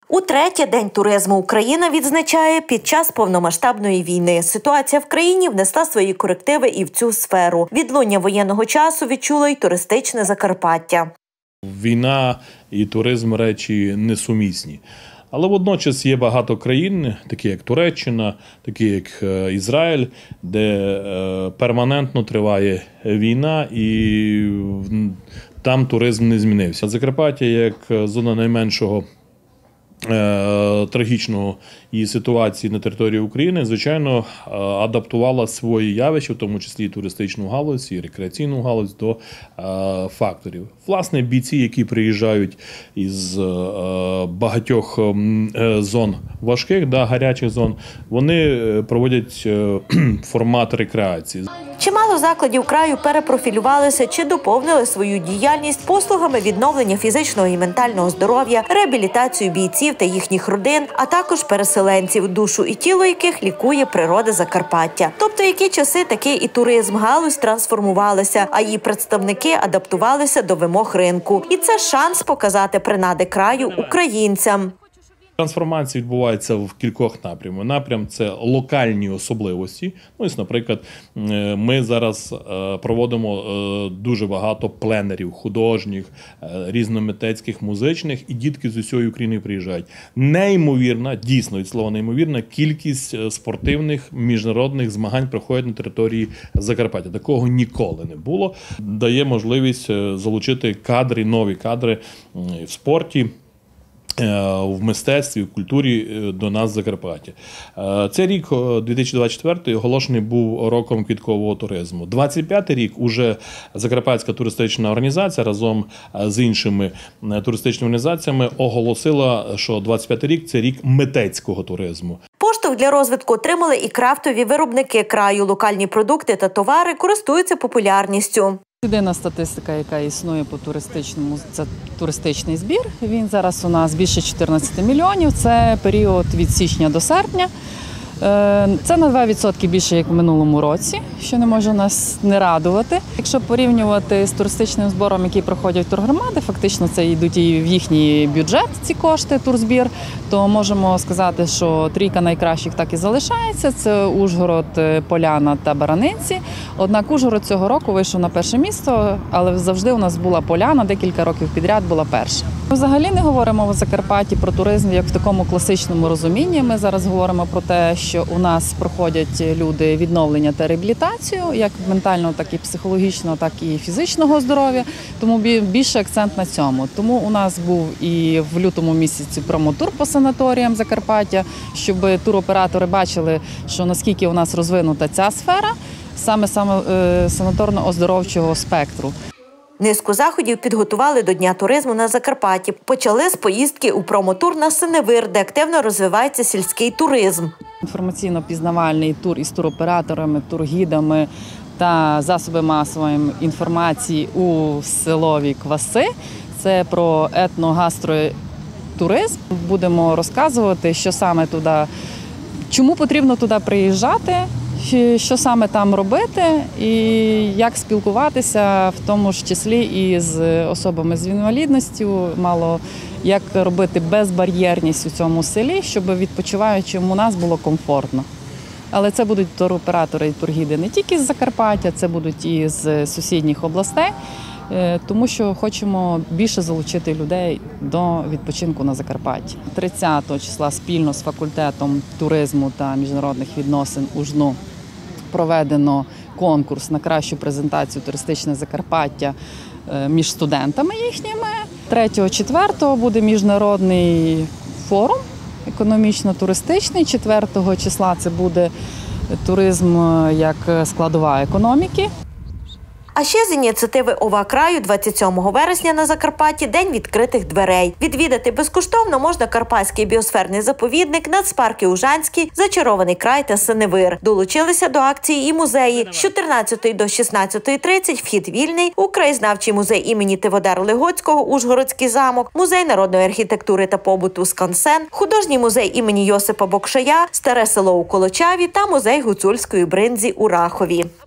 Утретє День туризму Україна відзначає під час повномасштабної війни. Ситуація в країні внесла свої корективи і в цю сферу. Відлуння воєнного часу відчуло й туристичне Закарпаття. Війна і туризм – речі несумісні. Але водночас є багато країн, такі як Туреччина, такі як Ізраїль, де перманентно триває війна і там туризм не змінився. Закарпаття як зона найменшого трагічного її ситуації на території України, звичайно, адаптувала свої явища, в тому числі і туристичну галузь, і рекреаційну галузь, до факторів. Власне, бійці, які приїжджають із багатьох зон важких, гарячих зон, вони проводять формат рекреації. Чимало закладів краю перепрофілювалися чи доповнили свою діяльність послугами відновлення фізичного і ментального здоров'я, реабілітацію бійців та їхніх родин, а також переселенців, душу і тіло яких лікує природа Закарпаття. Тобто, які часи, такий і туризм. Галузь трансформувалася, а її представники адаптувалися до вимог ринку. І це шанс показати принади краю українцям. Трансформація відбувається в кількох напрямах. Напрям – це локальні особливості. Наприклад, ми зараз проводимо дуже багато пленерів, художніх, різномитецьких, музичних, і дітки з усієї України приїжджають. Неймовірна, дійсно від слова неймовірна, кількість спортивних міжнародних змагань проходять на території Закарпаття. Такого ніколи не було. Дає можливість залучити кадри, нові кадри в спорті, в мистецтві, в культурі до нас в Закарпатті. Цей рік, 2024, оголошений був роком квіткового туризму. 25-й рік уже Закарпатська туристична організація разом з іншими туристичними організаціями оголосила, що 25-й рік – це рік митецького туризму. Поштовх для розвитку отримали і крафтові виробники краю. Локальні продукти та товари користуються популярністю. Єдина статистика, яка існує по туристичному, це туристичний збір. Він зараз у нас більше 14 мільйонів. Це період від січня до серпня. Це на 2% більше, як в минулому році, що не може нас не радувати. Якщо порівнювати з туристичним збором, який проходять тургромади, фактично це йдуть і в їхній бюджет, ці кошти, турзбір, то можемо сказати, що трійка найкращих так і залишається. Це Ужгород, Поляна та Баранинці. Однак Ужгород цього року вийшов на перше місце, але завжди у нас була Поляна, декілька років підряд була перша. Ми взагалі не говоримо в Закарпатті про туризм як в такому класичному розумінні. Ми зараз говоримо про те, що у нас проходять люди відновлення та реабілітацію, як ментального, так і психологічного, так і фізичного здоров'я. Тому більше акцент на цьому. Тому у нас був і в лютому місяці промотур по санаторіям Закарпаття, щоб туроператори бачили, що наскільки у нас розвинута ця сфера, саме санаторно-оздоровчого спектру. Низку заходів підготували до Дня туризму на Закарпатті. Почали з поїздки у промотур на Синевир, де активно розвивається сільський туризм. Інформаційно-пізнавальний тур із туроператорами, тургідами та засоби масової інформації у селові Кваси. Це про етно-гастротуризм. Будемо розказувати, що саме туди, чому потрібно туди приїжджати, що саме там робити і як спілкуватися, в тому ж числі і з особами з інвалідністю, як робити безбар'єрність у цьому селі, щоб відпочиваючим у нас було комфортно. Але це будуть туроператори і тургіди не тільки з Закарпаття, це будуть і з сусідніх областей, тому що хочемо більше залучити людей до відпочинку на Закарпатті. 30 числа спільно з факультетом туризму та міжнародних відносин УЖНУ проведено конкурс на кращу презентацію туристичне Закарпаття між студентами їхніми. 3-4 буде міжнародний форум економічно-туристичний. 4 числа це буде туризм як складова економіки. А ще з ініціативи ОВА краю 27 вересня на Закарпатті – День відкритих дверей. Відвідати безкоштовно можна Карпатський біосферний заповідник, нацпарки Ужанський, Зачарований край та Синевир. Долучилися до акції і музеї. З 14 до 16:30 вхід вільний у краєзнавчий музей імені Тиводара-Легоцького «Ужгородський замок», музей народної архітектури та побуту «Скансен», художній музей імені Йосипа Бокшая, старе село у Колочаві та музей гуцульської бринзі у Рахові.